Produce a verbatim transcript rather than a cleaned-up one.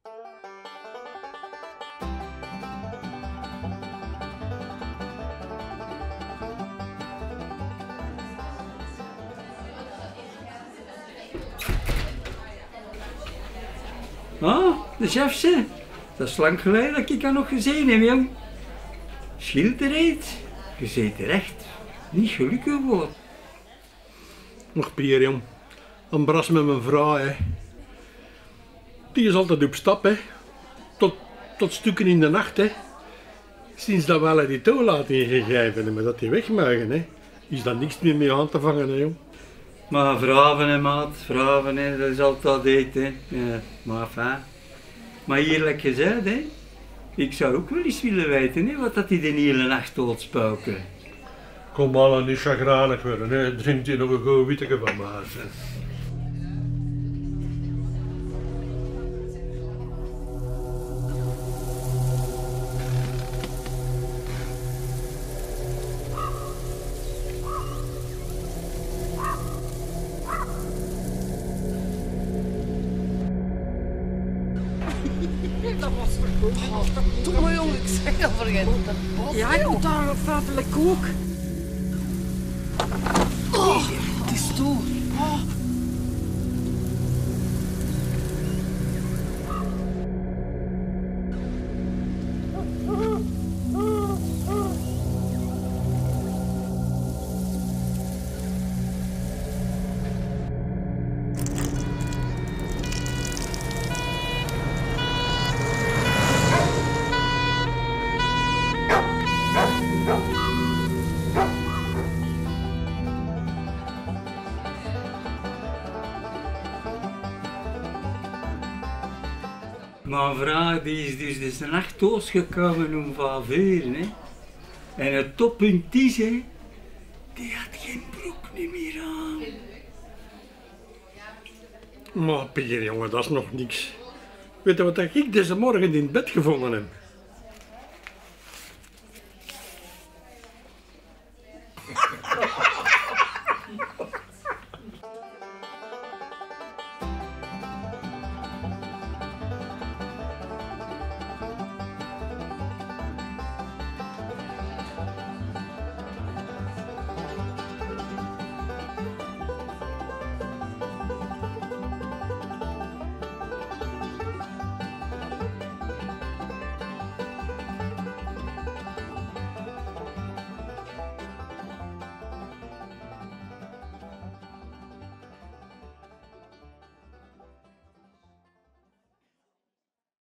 Ah, de chefse. Dat is lang geleden dat ik haar nog gezien heb, jong. Schilderheid, je bent er echt niet gelukkig geworden. Nog Pier, jong. Een bras met mijn vrouw, hè. Die is altijd op stap, hè. Tot, tot stukken in de nacht, hè. Sinds dat we alle die toelating gegeven hebben, dat die weg mogen, hè, is daar niks meer mee aan te vangen, hè, jong. Maar vraven, hè, maat, vraven, hè, dat is altijd eten, hè. Ja, maar fijn. Maar eerlijk gezegd, hè, ik zou ook wel eens willen weten, hè, wat dat die de hele nacht doodspuiken. Kom maar niet chagrijnig worden, hè. Drinkt je nog een goed witteke van mij, hè. Dat was verkocht. Doe maar jongen, ik zeg al vergeten. Ja, ik moet daar een feitelijk kook. Oh, het is toe. Oh. Mijn vrouw die is dus deze nacht doodgekomen om vijf uur, hè. En het toppunt is, hè, die had geen broek niet meer aan. Maar Pier, jongen, dat is nog niks. Weet je wat ik deze morgen in bed gevonden heb?